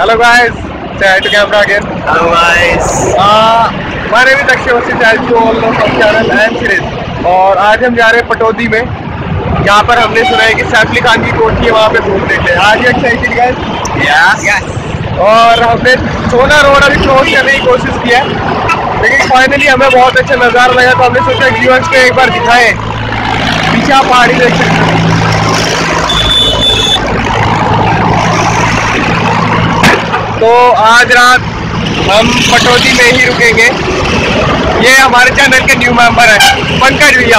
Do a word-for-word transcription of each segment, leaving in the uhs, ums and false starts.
Hello guys, say hi to camera again. Hello guys. Uh, my name is Akshay Vassi, as you all know from channel and series. और आज हम जा रहे हैं पटौदी में, जहाँ पर हमने सुना है कि सैफ अली खान की कोठी है, वहाँ पे घूमने के लिए। आज एक्साइटेड गाइस? Yes. Yes. और हमने सोना रोड अभी क्रॉस करने की कोशिश की है, लेकिन फाइनली हमें बहुत अच्छा नज़ारा लगा, तो हमने सोचा व्यूअर्स को एक बार दिखाएं। पीछे आप पहाड़ी देख सकते हैं। तो आज रात हम पटौदी में ही रुकेंगे। ये हमारे चैनल के न्यू मेंबर है पंकज भैया।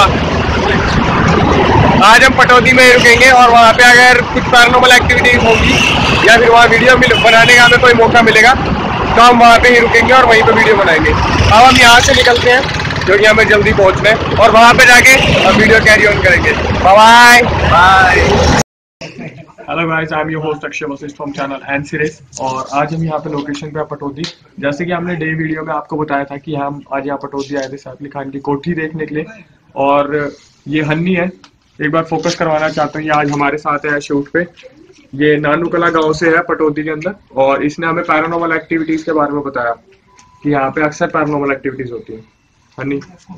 आज हम पटौदी में ही रुकेंगे और वहाँ पे अगर कुछ पैरानॉर्मल एक्टिविटीज होगी या फिर वहाँ वीडियो बनाने का हमें कोई मौका मिलेगा तो हम वहाँ पे ही रुकेंगे और वहीं पे वीडियो बनाएंगे। अब हम यहाँ से निकलते हैं क्योंकि हमें जल्दी पहुँचना है और वहाँ पे जाके हम वीडियो कैरी ऑन करेंगे। Bye bye. Hello guys, I am your host Akshay Vashishtha from channel and series. और आज हम यहाँ पे लोकेशन पे पटौदी, जैसे कि हमने डे वीडियो में आपको बताया था कि हम आज यहाँ पटौदी आए थे सैफ अली खान की कोठी देखने के लिए। और ये हन्नी है, एक बार फोकस करवाना चाहता हूँ, ये आज हमारे साथ है शूट पे। ये नानू कला गाँव से है पटौदी के अंदर, और इसने हमें पैरानॉर्मल एक्टिविटीज के बारे में बताया कि यहाँ पे अक्सर पैरानॉर्मल एक्टिविटीज होती है। हन्नी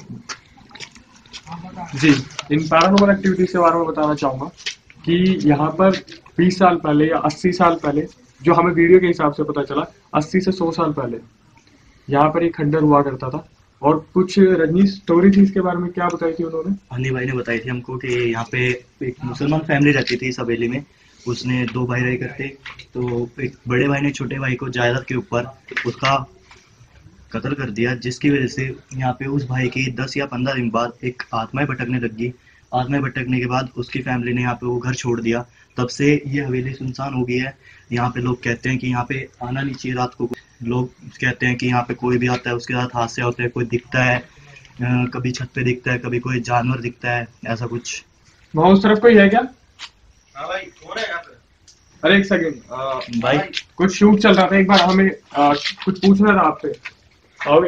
जी, इन पैरानॉर्मल एक्टिविटीज के बारे में बताना चाहूँगा कि यहाँ पर बीस साल पहले या अस्सी साल पहले, जो हमें वीडियो के हिसाब से पता चला, अस्सी से सौ साल पहले यहाँ पर एक खंडर हुआ करता था। और कुछ रजनी स्टोरी थी इसके बारे में, क्या बताई थी उन्होंने? हनी भाई ने बताई थी हमको कि यहाँ पे एक मुसलमान फैमिली रहती थी इस हवेली में। उसने दो भाई रहे करते, तो एक बड़े भाई ने छोटे भाई को जायदाद के ऊपर उसका कत्ल कर दिया, जिसकी वजह से यहाँ पे उस भाई की दस या पंद्रह दिन बाद एक आत्माएं भटकने लग गई। आत्माएं भटकने के बाद उसकी फैमिली ने यहाँ पे वो घर छोड़ दिया। तब से ये हवेली सुनसान हो गई है। यहाँ पे लोग कहते हैं कि यहाँ पे आना नहीं चाहिए रात को। लोग कहते हैं कि यहाँ पे कोई भी आता है उसके साथ हादसे होते हैं, कोई दिखता है, कभी छत पे दिखता है, कभी कोई जानवर दिखता है, ऐसा कुछ। वहाँ उस तरफ कोई है क्या? हाँ भाई, कौन है यहाँ पे? अरे एक सेकंड भाई, कुछ शूट चल रहा था, एक बार हमें आ, कुछ पूछना था आपसे, आओगे?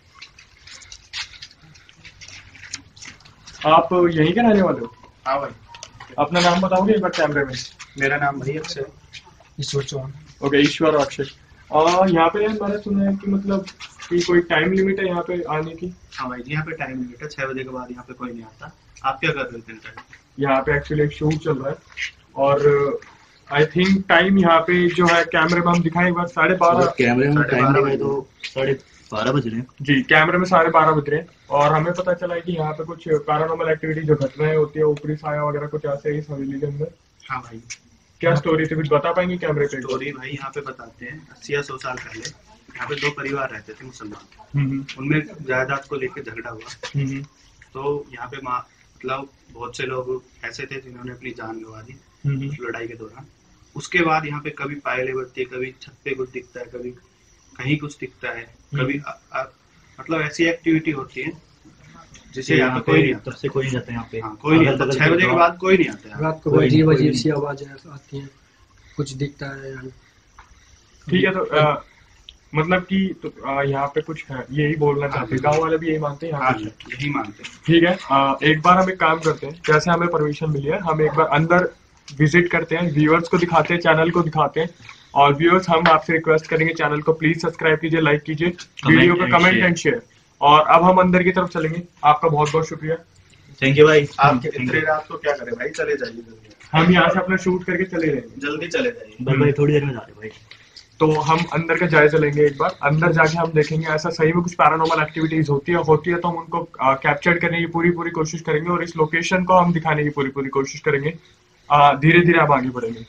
आप यहीं के रहने वाले हो? हाँ भाई। अपना नाम बताओगे एक बार कैमरे में? मेरा नाम भाई अक्षय, ईश्वर चौहान। ओके, ईश्वर और अक्षय। और यहाँ पे मैंने सुना है कि मतलब कि कोई टाइम लिमिट है यहाँ पे आने की? हाँ भाई जी, यहाँ पे टाइम लिमिट है, छह बजे के बाद यहाँ पे कोई नहीं आता। आप क्या कर रहे थे? यहाँ पे एक्चुअली एक शूट चल रहा है और आई थिंक टाइम यहाँ पे जो है कैमरे में हम दिखाएं एक बार, साढ़े बारह कैमरे में टाइम दिखाए तो साढ़े बारह बज रहे हैं जी, कैमरे में साढ़े बारह बज रहे हैं। और हमें पता चला है कि यहाँ पे कुछ पैरानॉर्मल एक्टिविटी जो घटनाएं होती है, ऊपरी साया वगैरह कुछ ऐसे ही हवेली के अंदर। हाँ भाई। क्या स्टोरी थी, कुछ बता पाएंगे कैमरे पे? स्टोरी भाई यहाँ पे बताते हैं, अस्सी या सौ साल पहले यहाँ पे दो परिवार रहते थे मुसलमान। उनमें जायदाद को लेकर झगड़ा हुआ, तो यहाँ पे मतलब बहुत से लोग ऐसे थे जिन्होंने अपनी जान गंवा दी उस लड़ाई के दौरान। उसके बाद यहाँ पे कभी पायले बढ़ती है, कभी छत पे कुछ दिखता है, कभी कहीं कुछ दिखता है, कभी आ, आ, मतलब ऐसी एक्टिविटी होती है जिसे यहाँ पे कोई नहीं आता। तब से कोई नहीं जाता यहाँ पे। हाँ, कोई नहीं आता। छह बजे के बाद कोई नहीं आता है। रात को अजीब अजीब सी आवाजें आती हैं, कुछ दिखता है। ठीक है, तो आ, मतलब कि तो यहाँ पे कुछ है, यही बोलना चाहते हैं, गाँव वाले भी यही मानते हैं? हाँ, यही मानते हैं। ठीक है, आ, एक बार हम एक काम करते हैं, जैसे हमें परमिशन मिली है, हम एक बार अंदर विजिट करते हैं, व्यूअर्स को दिखाते हैं, चैनल को दिखाते हैं। और व्यूअर्स, हम आपसे रिक्वेस्ट करेंगे, चैनल को प्लीज सब्सक्राइब कीजिए, लाइक कीजिए, वीडियो को कमेंट एंड शेयर। और अब हम अंदर की तरफ चलेंगे। आपका बहुत बहुत शुक्रिया। थैंक यू भाई। आप इतनी रात को क्या करें भाई, चले जाइए जल्दी। हम यहाँ से अपना शूट करके चले जाएंगे, जल्दी चले जाइए भाई, थोड़ी देर में जा रहे भाई। तो हम अंदर का जायजा लेंगे एक बार। अंदर जाके हम देखेंगे ऐसा सही में कुछ पैरानॉर्मल एक्टिविटीज होती है होती है तो हम उनको कैप्चर करने की पूरी पूरी कोशिश करेंगे और इस लोकेशन को हम दिखाने की पूरी पूरी कोशिश करेंगे। धीरे धीरे आप आगे बढ़ेंगे।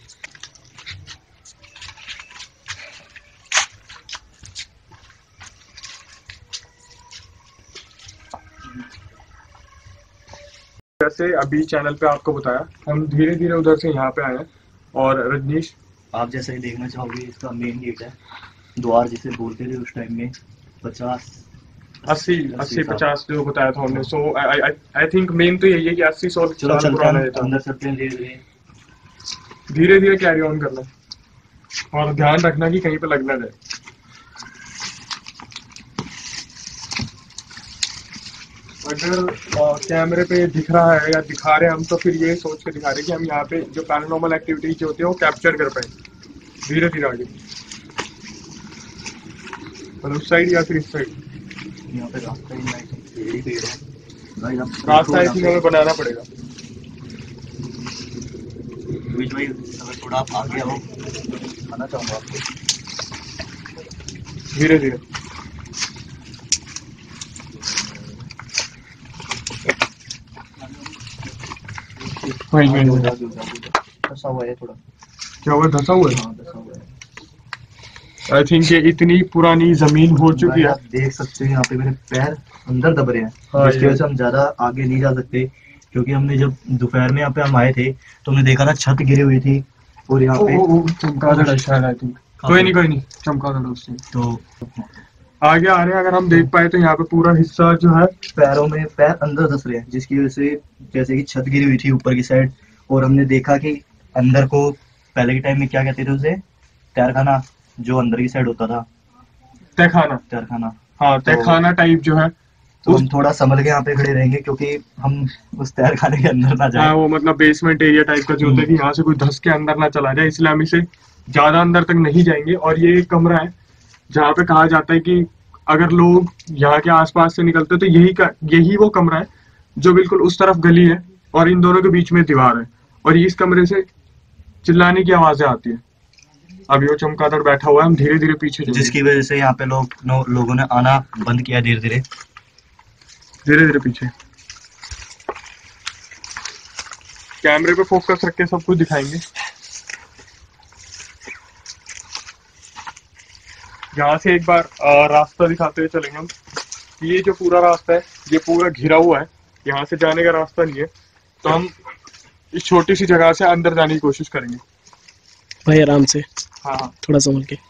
जैसे अभी चैनल पे आपको बताया, हम धीरे धीरे उधर से यहाँ पे आए हैं। और रजनीश, आप जैसे ही देखना चाहोगे, इसका मेन गेट है, द्वार जिसे बोलते थे उस टाइम में, पचास अस्सी अस्सी पचास जो बताया था हमने। सो आई थिंक मेन तो यही है कि अस्सी सौ साल पुराना है। अंदर चलते हैं धीरे धीरे धीरे धीरे कैरी ऑन करना और ध्यान रखना कि कहीं पे लग ना जाए। अगर कैमरे पे दिख रहा है या दिखा रहे हैं हम, तो फिर ये सोच के दिखा रहे हैं कि हम यहाँ पे जो पैरानॉर्मल एक्टिविटीज होती है वो कैप्चर कर पाए। धीरे धीरे आगे। मतलब उस साइड या फिर इस साइड? यहाँ पे रास्ता ही नहीं, पेड़ ही पेड़ है भाई। आप रास्ता आई यहाँ थिंक पे हमें बनाना पड़ेगा। बीच भाई अगर थोड़ा आप आगे आओ, आना चाहूँगा आपको। धीरे धीरे। वही वही वही। फंसा हुआ है थोड़ा। क्या हुआ, धंसा हुआ है? हाँ फंसा हुआ है। आई थिंक ये इतनी पुरानी जमीन हो चुकी भाई है। आप देख सकते हैं यहाँ पे मेरे पैर अंदर दब रहे हैं, हाँ, जिसकी ये- वजह से हम ज्यादा आगे नहीं जा सकते, क्योंकि हमने जब दोपहर में यहाँ पे हम आए थे तो हमने देखा था छत गिरी हुई थी और यहाँ ओ, पे ओ, ओ, चमगादड़ है शायद, आई थिंक। कोई नहीं कोई नहीं, चमगादड़ है उससे। तो आगे आ रहे हैं, अगर हम देख पाए तो यहाँ पे पूरा हिस्सा जो है पैरों में पैर अंदर धस रहे हैं, जिसकी वजह से जैसे कि छत गिरी हुई थी ऊपर की साइड, और हमने देखा कि अंदर को पहले के टाइम में क्या कहते थे उसे, तैरखाना, जो अंदर की साइड होता था, तहखाना। तैरखाना। हाँ, तहखाना टाइप जो है। तो उस- हम थोड़ा संभल के यहाँ पे खड़े रहेंगे, क्योंकि हम उस तैरखाने के अंदर ना हाँ, जाए। वो मतलब बेसमेंट एरिया टाइप का जो होता है कि यहाँ से कोई धस के अंदर ना चला जाए, इसलिए हम इसे ज्यादा अंदर तक नहीं जाएंगे। और ये एक कमरा है जहाँ पे कहा जाता है कि अगर लोग यहाँ के आसपास से निकलते हैं तो यही का यही वो कमरा है जो बिल्कुल उस तरफ गली है और इन दोनों के बीच में दीवार है, और इस कमरे से चिल्लाने की आवाजें आती है। अभी वो चमगादड़ बैठा हुआ है, हम धीरे धीरे पीछे जाएंगे। जिसकी वजह से यहाँ पे लोग नो, लोगों ने आना बंद किया धीरे धीरे। धीरे धीरे पीछे। कैमरे पे फोकस रख के सब कुछ दिखाएंगे। यहाँ से एक बार अ, रास्ता दिखाते हुए चलेंगे हम। ये जो पूरा रास्ता है ये पूरा घिरा हुआ है, यहाँ से जाने का रास्ता नहीं है, तो हम इस छोटी सी जगह से अंदर जाने की कोशिश करेंगे। भाई आराम से, हाँ हाँ। थोड़ा संभल के।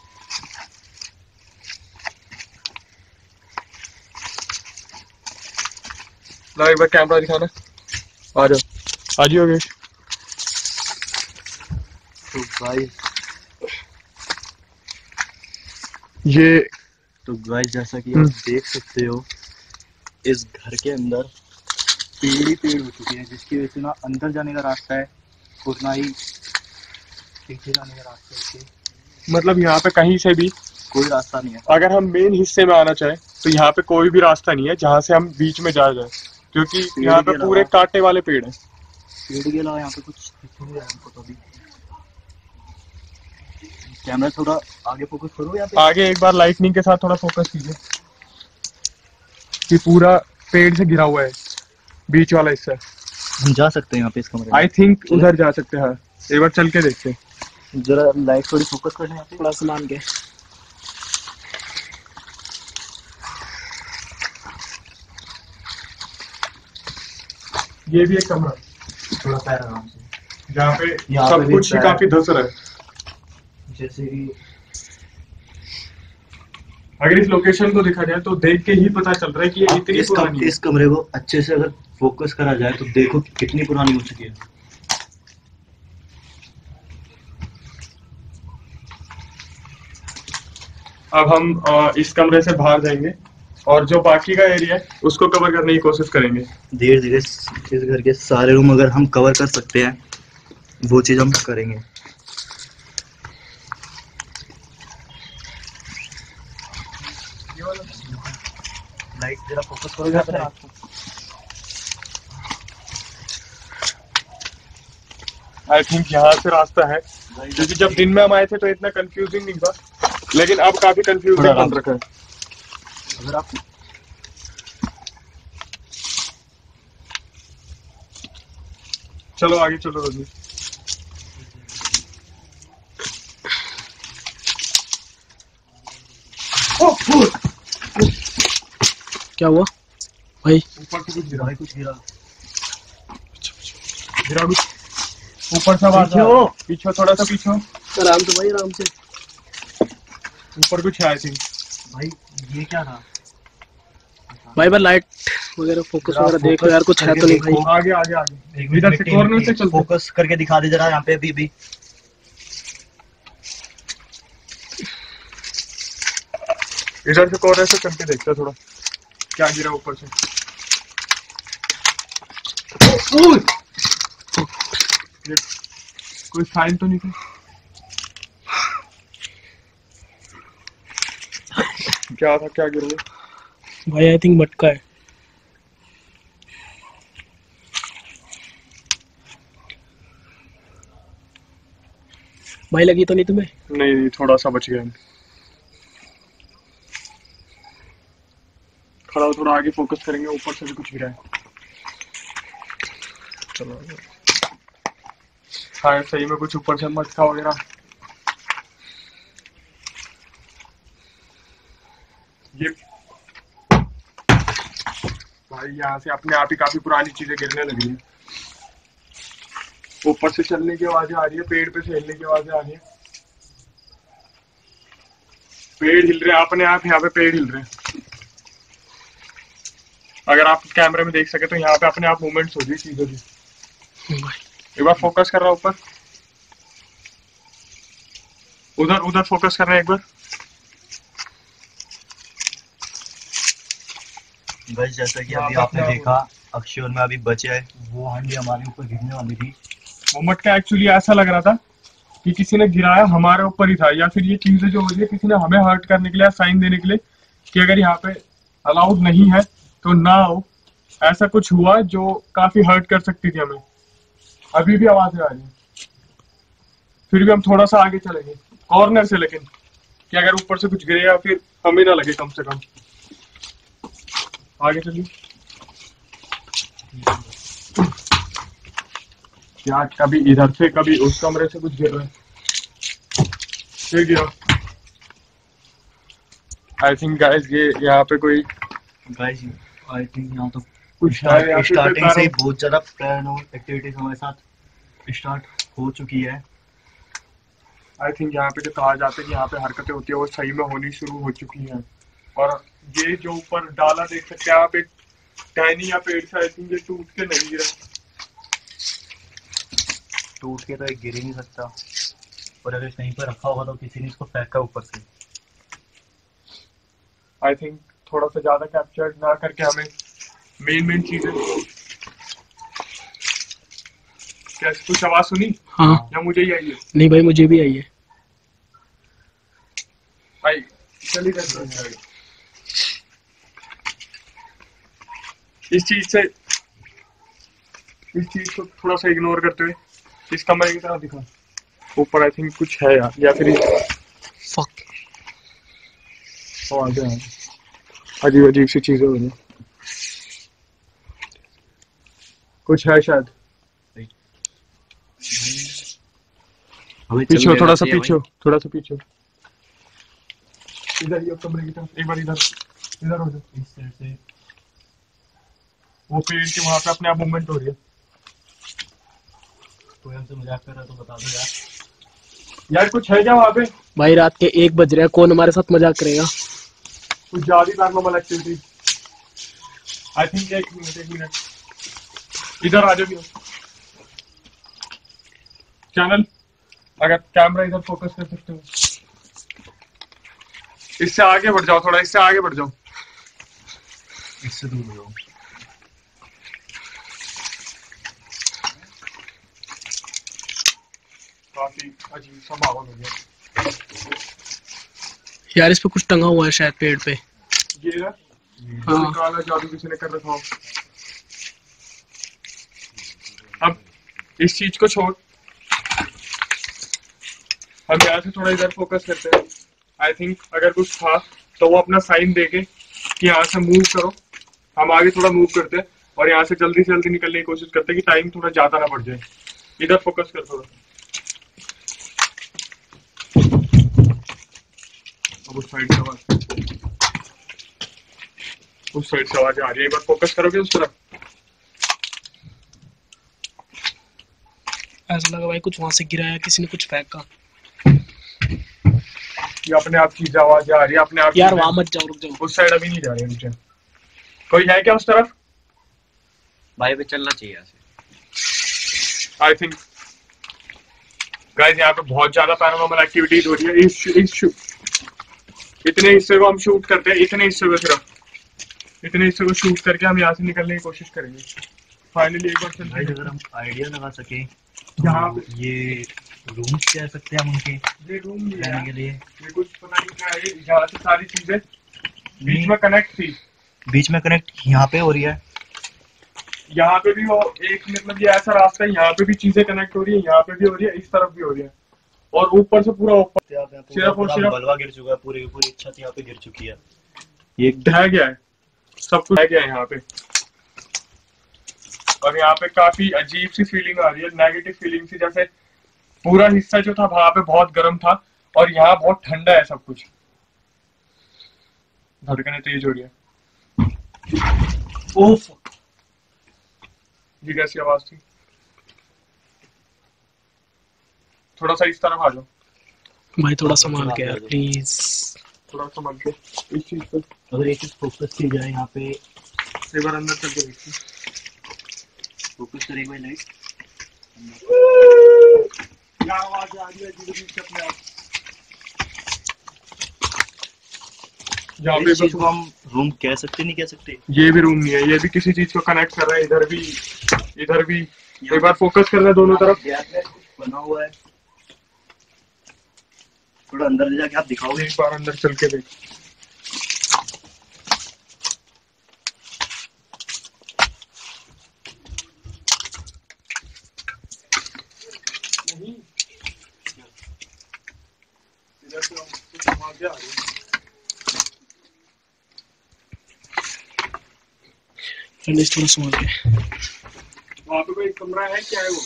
ला एक बार कैमरा दिखाना। आ जाओ, आ जाओ योगेश। तो भाई ये तो गाइस जैसा कि आप हम्म। देख सकते हो, इस घर के अंदर पेड़ ही पेड़ हो चुके हैं, जिसकी वजह से ना अंदर जाने का रास्ता है और ना ही पीछे जाने का रास्ता है। इसके मतलब यहाँ पे कहीं से भी कोई रास्ता नहीं है। अगर हम मेन हिस्से में आना चाहें तो यहाँ पे कोई भी रास्ता नहीं है जहाँ से हम बीच में जा जाए, क्योंकि पेड़ यहाँ पे के पूरे अलावा- कांटे वाले पेड़ हैं। पेड़ के अलावा यहाँ पे कुछ दिख नहीं रहा है हमको तो अभी। कैमरा थोड़ा आगे फोकस करो यहाँ पे। आगे एक बार लाइटनिंग के साथ थोड़ा फोकस कीजिए कि पूरा पेड़ से घिरा हुआ है बीच वाला हिस्सा। हम जा सकते हैं यहाँ पे इस कमरे में। आई थिंक उधर जा सकते हैं। एक बार चल के देखते हैं। जरा लाइट थोड़ी फोकस करना यहाँ पे। थोड़ा सामान के। ये भी एक कमरा थोड़ा पैर आराम से। जहाँ पे यहाँ पे सब भी कुछ ही पैर- काफी धस रहा है। जैसे कि अगर इस लोकेशन को देखा जाए तो देख के ही पता चल रहा है कि ये इतनी इस, कम, पुरानी है। इस कमरे को अच्छे से अगर फोकस करा जाए तो देखो कि कितनी पुरानी हो चुकी है। अब हम अ, इस कमरे से बाहर जाएंगे और जो बाकी का एरिया है उसको कवर करने की कोशिश करेंगे। धीरे धीरे इस घर के सारे रूम अगर हम कवर कर सकते हैं वो चीज हम करेंगे। लाइट जरा फोकस करो यहाँ पे रात को। आई थिंक यहाँ से रास्ता है, क्योंकि जब दिन में हम आए थे तो इतना कंफ्यूजिंग नहीं था, लेकिन अब काफी कंफ्यूजिंग थोड़ा बन रखा है। अगर आप चलो आगे चलो रजनी। क्या हुआ भाई? ऊपर से कुछ गिरा, भाई कुछ गिरा। गिरा कुछ ऊपर से आवाज पीछे आ रहा है। हो। पीछे थोड़ा सा पीछे हो। आराम से भाई, आराम से। ऊपर कुछ है आई थिंक। भाई ये क्या था? भाई बार लाइट वगैरह फोकस जरा वगैरह देख लो यार, कुछ है करके तो नहीं देखो। भाई? आगे आगे आगे इधर से कॉर्नर से चलते। फोकस करके दिखा दे जरा यहाँ पे अभी भी। इधर से कॉर्नर से चल के देखते हैं थोड़ा क्या गिरा ऊपर से। ये कोई साइन तो नहीं था? क्या था, क्या गिर गया भाई? आई थिंक मटका है। भाई लगी तो नहीं तुम्हें? नहीं नहीं, थोड़ा सा बच गया। खड़ा हो, थोड़ा आगे फोकस करेंगे, ऊपर से भी कुछ गिरा है। चलो हाँ, सही में कुछ ऊपर से मटका वगैरह। ये भाई यहाँ से अपने आप ही काफी पुरानी चीजें गिरने लगी हैं। ऊपर से चलने की आवाजें आ रही है, पेड़ पे से हिलने की आवाजें आ रही है। पेड़ हिल रहे हैं अपने आप, यहाँ पे पेड़ हिल रहे हैं। अगर आप कैमरे में देख सके तो यहाँ पे अपने आप मूवमेंट्स हो रही चीजों की। एक बार फोकस कर रहा हूँ ऊपर, उधर उधर फोकस कर रहे हैं एक बार। गाइस जैसा कि अभी आपने देखा, अक्षय और मैं अभी बचे हैं। वो हांडी हमारे ऊपर गिरने वाली थी। वो मटका एक्चुअली ऐसा लग रहा था कि किसी ने गिराया हमारे ऊपर ही था, या फिर ये चीजें जो हो रही है किसी ने हमें हर्ट करने के लिए, साइन देने के लिए कि अगर यहाँ पे अलाउड नहीं है तो ना हो। ऐसा कुछ हुआ जो काफी हर्ट कर सकती थी हमें। अभी भी आवाजें आ रही है, फिर भी हम थोड़ा सा आगे चलेंगे कॉर्नर से, लेकिन कि अगर ऊपर से कुछ गिरे या फिर हमें ना लगे, कम से कम आगे चलिए। क्या कभी इधर से कभी उस कमरे से कुछ गिर रहा है, फिर गिरा। आई थिंक गाइस ये यहाँ पे कोई गाइस आई थिंक यहाँ तो कुछ है, या फिर स्टार्टिंग से ही पैरा- बहुत ज्यादा पैरानॉर्मल एक्टिविटीज हमारे साथ स्टार्ट हो चुकी है। आई थिंक यहाँ पे जो कहा जाता है कि यहाँ पे हरकतें होती है वो सही में होनी शुरू हो चुकी हैं। और ये जो ऊपर डाला देख सकते हैं आप, एक टहनी या पेड़ से, आई थिंक ये टूट के नहीं गिरा। टूट के तो एक गिर ही नहीं सकता, और अगर कहीं पर रखा होगा तो किसी ने इसको फेंका ऊपर से। आई थिंक थोड़ा सा ज्यादा कैप्चर ना करके हमें मेन मेन चीजें। क्या कुछ आवाज सुनी? हाँ। या मुझे ही आई है? नहीं भाई मुझे भी आई है। आई चलिए करते हैं। इस चीज से इस चीज को थोड़ा सा इग्नोर करते हुए इस कमरे की तरफ दिखा। ऊपर आई थिंक कुछ है यार, या फिर फक। आवाजें आ रही, अजीब अजीब सी चीजें हो रही हैं। कुछ है शायद। हमें पीछे हो, चल थोड़ा सा लेना पीछे हो, चाहिए थोड़ा सा पीछे हो। इधर ये कमरे की तरफ एक बार, इधर इधर हो जाओ। भाई। इस साइड से वो पेड़ के वहां पे अपने आप मूवमेंट हो रही है। कोई हमसे मजाक कर रहा है तो बता दो यार। यार कुछ है क्या वहां पे? भाई रात के एक बज रहे हैं, कौन हमारे साथ मजाक करेगा? कुछ ज्यादा पैरानॉर्मल एक्टिविटी। आई थिंक एक मिनट एक मिनट इधर आ जाओ। चैनल अगर कैमरा इधर फोकस कर सकते हो, इससे आगे बढ़ जाओ, थोड़ा इससे आगे बढ़ जाओ। इससे दूर हो जाओ। काफी अजीब सा माहौल हो गया यार इस पे कुछ टंगा हुआ है शायद पेड़ पे। ये ना, हाँ। काला जादू किसी ने कर रखा हो। अब इस चीज को छोड़, हम यहाँ से थोड़ा इधर फोकस करते हैं। आई थिंक अगर कुछ था तो वो अपना साइन देके कि यहाँ से मूव करो। हम आगे थोड़ा मूव करते हैं और यहाँ से जल्दी से जल्दी निकलने की कोशिश करते हैं कि टाइम थोड़ा ज्यादा ना बढ़ जाए। इधर फोकस कर थोड़ा। अब उस साइड से आवाज उस साइड से आवाज आ रही है, एक बार फोकस करोगे उस तरफ। ऐसा लगा भाई कुछ वहां से गिराया, किसी ने कुछ फेंका। ये अपने आप चीज आवाज आ रही है, अपने आप। यार वहां मत जाओ, रुक जाओ। उस साइड अभी नहीं जा रहे नीचे। कोई है क्या उस तरफ? भाई पे चलना चाहिए ऐसे। आई थिंक गाइस यहाँ पे बहुत ज्यादा पैरानॉर्मल एक्टिविटीज हो रही है। इस, इस इतने हिस्से को हम शूट करते हैं, इतने हिस्से को सिर्फ इतने हिस्से को शूट करके हम यहाँ से निकलने की कोशिश करेंगे। फाइनली एक बार चलते भाई हैं। अगर हम आइडिया लगा सके यहाँ तो पे ये रूम्स कह सकते हैं हम उनके ये रूम भी है, रहने के लिए। ये कुछ पता नहीं क्या है, यहाँ से सारी चीजें बीच में कनेक्ट थी, बीच में कनेक्ट यहाँ पे हो रही है, यहाँ पे भी वो एक मतलब ये ऐसा रास्ता है, यहाँ पे भी चीजें कनेक्ट हो रही है, यहाँ पे भी हो रही है, इस तरफ भी हो रही है, और ऊपर से पूरा ऊपर सिर्फ और सिर्फ बलवा गिर चुका है, पूरी पूरी छत यहाँ पे गिर चुकी है, ये ढह गया है, सब कुछ ढह गया है यहाँ पे। और यहाँ पे काफी अजीब सी फीलिंग आ रही है, नेगेटिव फीलिंग सी, जैसे पूरा हिस्सा जो था वहां पे बहुत गर्म था और यहाँ बहुत ठंडा है सब कुछ। धड़कनें तेज हो रही है। ओफ, ये कैसी आवाज थी? थोड़ा सा इस तरफ आ जाओ भाई, थोड़ा संभाल के यार प्लीज, थोड़ा संभाल के इस चीज पर। अगर एक चीज फोकस की जाए यहाँ पे, एक बार अंदर चल के देखिए, फोकस करें भाई लाइट, क्या आवाज आ रही है धीरे धीरे अपने आप। यहाँ पे इस चीज को हम रूम कह सकते नहीं कह सकते, ये भी रूम नहीं है, ये भी किसी चीज को कनेक्ट कर रहा है, इधर भी इधर भी। एक बार फोकस करना है दोनों तरफ। बना हुआ है, थोड़ा अंदर जाके आप दिखाओगे, एक बार अंदर चल के देख। नहीं, इधर से आवाज़ें आ रही हैं। फ्रेंड्स थोड़ा संभाल के। वहाँ पे कोई कमरा है, क्या है वो?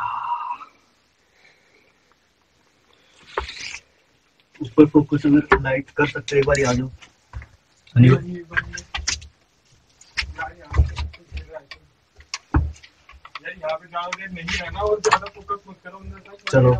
ऊपर फोकस अगर लाइट कर सकते हैं, एक बार आ जाओ। यार यहाँ पे ज्यादा देर नहीं रहना और ज्यादा फोकस मत करो अंदर तक। चलो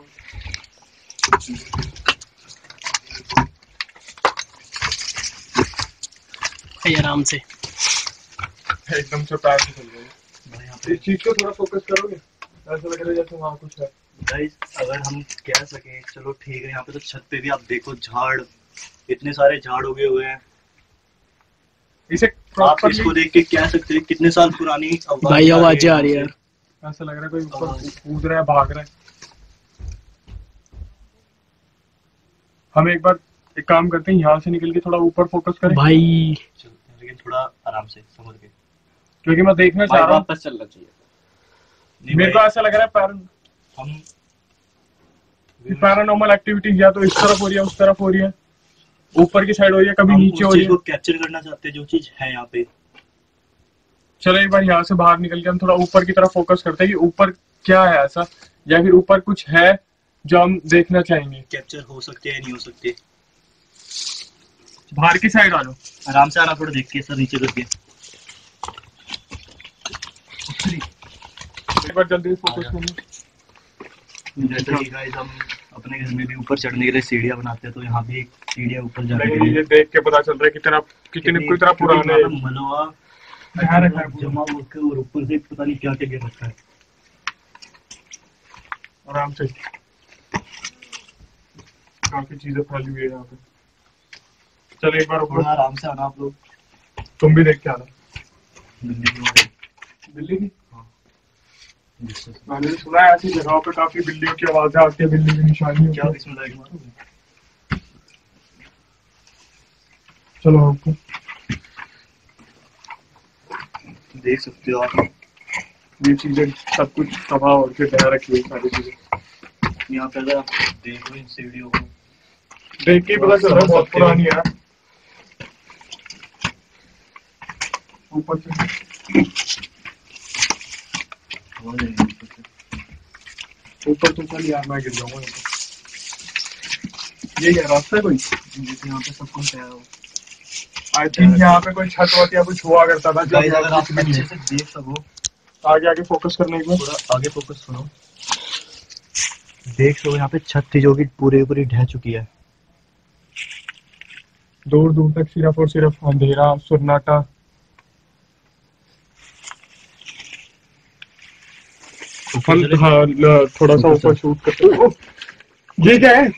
आराम से, एकदम से पैर से चल गए। इस चीज को थोड़ा फोकस करोगे, ऐसा लग रहा है जैसे वहाँ कुछ है। गाइस अगर हम कह सके, चलो ठीक है, यहाँ पे तो छत पे भी आप देखो झाड़, इतने सारे झाड़ उगे हुए हैं, इसे आप इसको देख के कह सकते हैं कितने साल पुरानी भाई आवाजें आ रही है यार, ऐसा लग रहा है कोई ऊपर कूद रहा है, भाग रहा है। हम एक बार एक काम करते हैं, यहाँ से निकल के थोड़ा ऊपर फोकस करें भाई, लेकिन थोड़ा आराम से समझ के, क्योंकि मैं देखना चाह रहा हूँ। वापस चलना चाहिए। मेरे को ऐसा लग रहा है पैर हम पैरानॉर्मल एक्टिविटी या तो इस तरफ हो रही है, उस तरफ हो रही है, ऊपर की साइड हो रही है, कभी हम नीचे हो उस रही चीज है। को कैप्चर करना चाहते हैं जो चीज है यहाँ पे। चलो एक बार यहाँ से बाहर निकल के हम थोड़ा ऊपर की तरफ फोकस करते हैं कि ऊपर क्या है ऐसा, या फिर ऊपर कुछ है जो हम देखना चाहेंगे। कैप्चर हो सकते हैं नहीं हो सकते, बाहर की साइड आ जाओ, आराम से आना, थोड़ा देख के सर नीचे करके। एक बार जल्दी से फोकस करें। जैसे कि गाइस हम अपने घर में भी ऊपर चढ़ने के लिए सीढ़ियाँ बनाते हैं, तो यहाँ भी एक सीढ़ियाँ ऊपर जाने के नहीं, ये देख के पता चल रहा है कितना कितने कितना पुराना है। मलवा ध्यान रखना है, जमा होकर और ऊपर से पता नहीं क्या क्या गिर रखा है। आराम से, काफी चीजें फैली हुई है यहाँ पे। चलो एक बार थोड़ा ऊपर, आराम से आना आप लोग, तुम भी देख के आना। बिल्ली बिल्ली की हाँ। मैंने सुना है ऐसी जगहों पे काफी बिल्लियों की आवाजें आती है, बिल्ली की निशानी होती क्या है। इसमें लाइट मारोगे? चलो ऊपर देख सकते हो आप, ये चीजें सब कुछ तबाह और के ढह रखी है सारी चीजें। यहाँ पे अगर आप देखो इन सीढ़ियों को, देख के ही पता चल रहा है बहुत पुरानी है। ऊपर से ऊपर तो चल यार, मैं गिर जाऊंगा। ये क्या रास्ता है कोई? जैसे यहाँ पे सब कुछ है। आई थिंक यहाँ पे कोई छत वत या कुछ हुआ करता था। गाइस अगर आप अच्छे से देख सको, आगे आगे फोकस करने के बाद थोड़ा आगे फोकस करो, देख सको यहाँ पे छत थी जो कि पूरी पूरी ढह चुकी है। दूर दूर तक सिर्फ और सिर्फ अंधेरा सन्नाटा। ऊपर हाँ, थोड़ा सा ऊपर शूट करते हैं। ये क्या है?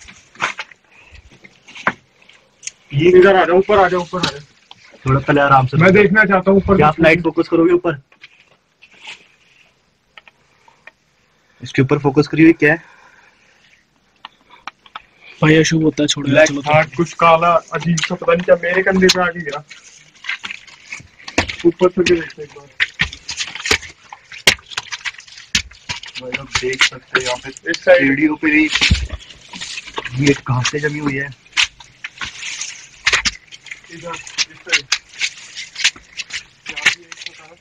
ये इधर आ जाओ, ऊपर आ जाओ, ऊपर आ जाओ। थोड़ा पहले आराम से, मैं देखना चाहता हूँ ऊपर। क्या आप लाइट फोकस करोगे ऊपर? इसके ऊपर फोकस करिए, क्या है? भाई अशुभ होता है, छोड़ो यार, चलो। हाँ कुछ काला अजीब सा, पता नहीं क्या मेरे कंधे पे आके गिरा। ऊपर से भी देखते एक बार। भाई आप देख सकते हैं यहाँ पे इस साइड वीडियो पे भी ये घासें जमी हुई है। इधर इस साइड यहाँ भी एक छोटा है।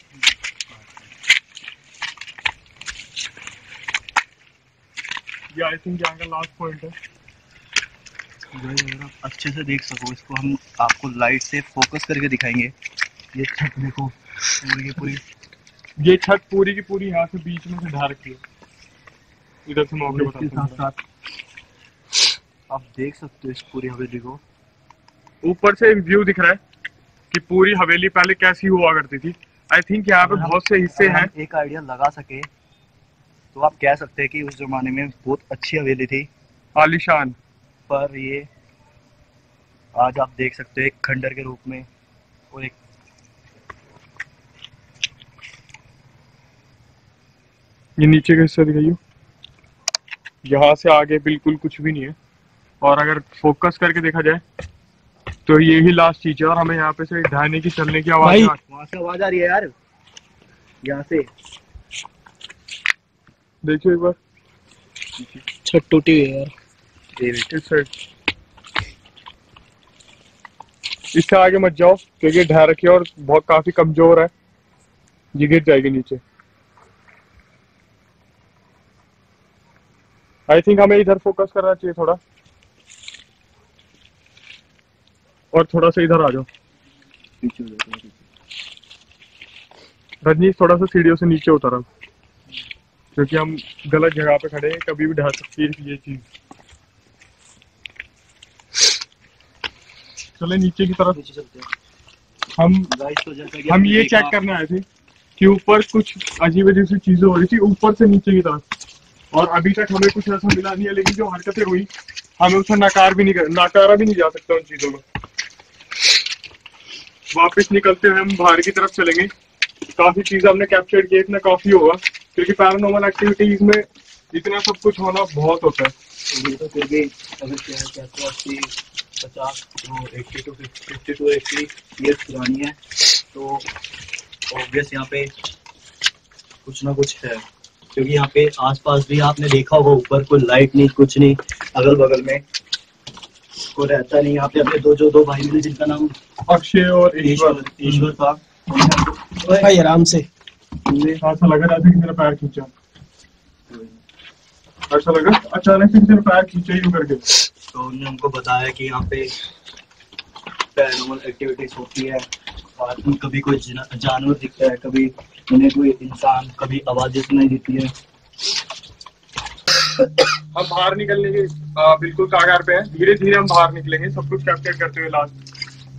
ये आई थिंक यहाँ का लास्ट पॉइंट है। अगर आप अच्छे से देख सको इसको, हम आपको लाइट से फोकस करके दिखाएंगे। ये छत देखो पूरी की पूरी, ये छत पूरी की पूरी यहाँ से बीच में से ढा रखी है। इधर से मौके और इसके साथ साथ आप देख सकते हो इस पूरी हवेली को। ऊपर से एक व्यू दिख रहा है कि पूरी हवेली पहले कैसी हुआ करती थी। आई थिंक यहाँ पे बहुत से हिस्से हैं। एक आइडिया लगा सके तो आप कह सकते हैं कि उस जमाने में बहुत अच्छी हवेली थी, आलीशान। पर ये आज आप देख सकते हैं एक खंडर के रूप में। और एक ये नीचे का हिस्सा दिखाइए, यहाँ से आगे बिल्कुल कुछ भी नहीं है। और अगर फोकस करके देखा जाए तो ये ही लास्ट चीज है। और हमें यहाँ पे से ढाने की चलने की आवाज, वहाँ से आवाज आ रही है यार, यहाँ से देखिए एक बार। छत टूटी हुई है यार। इस साइड, इससे आगे मत जाओ क्योंकि ढह रखी है और बहुत काफी कमजोर है, ये गिर जाएगी नीचे। आई थिंक हमें इधर फोकस करना चाहिए थोड़ा, और थोड़ा सा इधर आ जाओ। रजनीश थोड़ा सा सीढ़ियों से नीचे उतरो क्योंकि हम गलत जगह पे खड़े हैं, कभी भी ढह सकती है ये चीज। चले नीचे की तरफ चलते हैं। हम तो जैसा कि हम ये चेक करने आए थे कि ऊपर कुछ अजीब अजीब सी चीजें हो रही थी ऊपर से नीचे की तरफ, और अभी तक हमें कुछ ऐसा मिला नहीं है। लेकिन जो हरकतें हुई हमें उसे नकार भी नहीं कर नकारा भी नहीं जा सकता उन चीजों को। वापस निकलते हुए हम बाहर की तरफ चलेंगे। काफी चीजें हमने कैप्चर की, इतना काफी होगा क्योंकि पैरानॉर्मल एक्टिविटीज में इतना सब कुछ होना बहुत होता है। तो फिर भी अगर क्या है क्या अस्सी पचास तो eighty to fifty to eighty years पुरानी है, तो ऑब्वियस यहाँ पे कुछ ना कुछ है। क्योंकि यहाँ पे आसपास भी आपने देखा होगा ऊपर कोई लाइट नहीं, कुछ नहीं, अगल बगल में कोई रहता नहीं। यहाँ पे अपने दो जो दो भाई मिले जिनका नाम अक्षय और ईश्वर ईश्वर था, भाई आराम से। ऐसा लगा जैसे कि मेरा पैर खींचा, ऐसा लगा अचानक से मेरा पैर खींचा ही करके। तो उन्होंने हमको बताया कि यहाँ पे पैरानॉर्मल एक्टिविटीज होती है। रात में कभी कोई जानवर दिखता है, कभी उन्हें कोई इंसान, कभी आवाजें सुनाई देती है। हम बाहर निकलने के आ, बिल्कुल कागार पे हैं। धीरे धीरे हम बाहर निकलेंगे सब कुछ कैप्चर करते हुए लास्ट।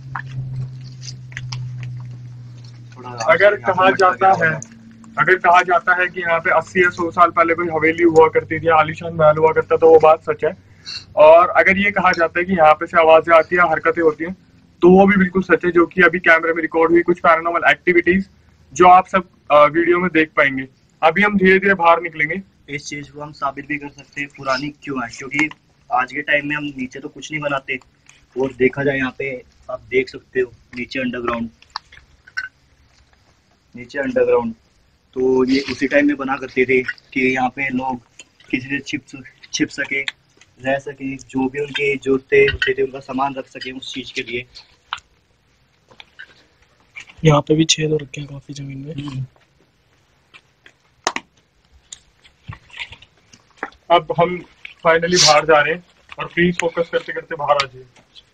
अगर कहा जाता है अगर कहा जाता है कि यहाँ पे अस्सी या सौ साल पहले कोई हवेली हुआ करती थी, आलीशान महल हुआ करता, तो वो बात सच है। और अगर ये कहा जाता है कि यहाँ पे से आवाजें आती है, हरकतें होती हैं, तो वो भी बिल्कुल सच है, जो कि अभी कैमरे में रिकॉर्ड हुई कुछ पैरानॉर्मल एक्टिविटीज जो आप सब वीडियो में देख पाएंगे। अभी हम धीरे धीरे बाहर निकलेंगे। इस चीज को हम साबित भी कर सकते हैं पुरानी क्यों है, क्योंकि आज के टाइम में हम नीचे तो कुछ नहीं बनाते। और देखा जाए यहाँ पे आप देख सकते हो नीचे अंडरग्राउंड, नीचे अंडरग्राउंड तो ये उसी टाइम में बना करते थे कि यहाँ पे लोग किसी से छिप छिप सके, रह सके, जो भी उनके जरूरतें होते थे उनका सामान रख सके उस चीज के लिए। यहाँ पे भी छेद हो रखे हैं काफी जमीन में। अब हम फाइनली बाहर जा रहे हैं और प्लीज फोकस करते करते बाहर आ जाइए।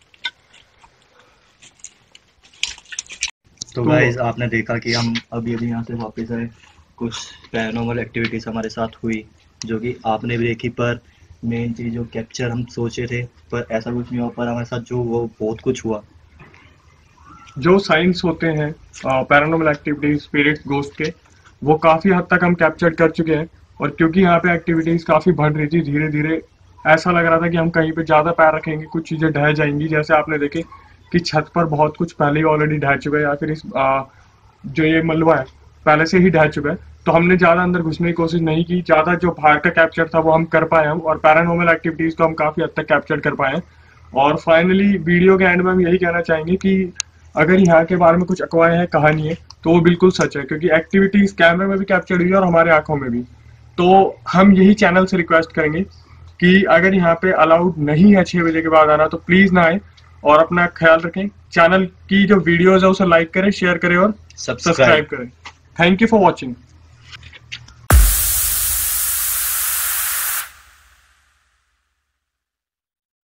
तो गाइस आपने देखा कि हम अभी अभी यहाँ से वापस आए। कुछ पैरानॉर्मल एक्टिविटीज हमारे साथ हुई जो कि आपने भी देखी, पर मेन चीज जो कैप्चर हम सोचे थे पर ऐसा कुछ नहीं हुआ, पर हमारे साथ जो वो बहुत कुछ हुआ। जो साइंस होते हैं पैरानॉर्मल एक्टिविटीज, स्पिरिट्स, गोस्ट के, वो काफी हद तक हम कैप्चर कर चुके हैं। और क्योंकि यहाँ पे एक्टिविटीज काफी बढ़ रही थी, धीरे धीरे ऐसा लग रहा था कि हम कहीं पे ज्यादा पैर रखेंगे कुछ चीजें ढह जाएंगी। जैसे आपने देखे कि छत पर बहुत कुछ पहले ही ऑलरेडी ढह चुका है, या फिर इस आ, जो ये मलबा है पहले से ही ढह चुका है। तो हमने ज़्यादा अंदर घुसने की कोशिश नहीं की। ज़्यादा जो बाहर का कैप्चर था वो हम कर पाए हम, और पैरानॉर्मल एक्टिविटीज़ को हम काफ़ी हद तक कैप्चर कर पाए हैं। और फाइनली वीडियो के एंड में हम यही कहना चाहेंगे कि अगर यहाँ के बारे में कुछ अफवाहें हैं, कहानी है, तो वो बिल्कुल सच है, क्योंकि एक्टिविटीज़ कैमरे में भी कैप्चर हुई है और हमारे आंखों में भी। तो हम यही चैनल से रिक्वेस्ट करेंगे कि अगर यहाँ पे अलाउड नहीं है छः बजे के बाद आना तो प्लीज़ ना आए, और अपना ख्याल रखें। चैनल की जो वीडियोज़ है उसे लाइक करें, शेयर करें और सब्सक्राइब करें। Thank you for watching.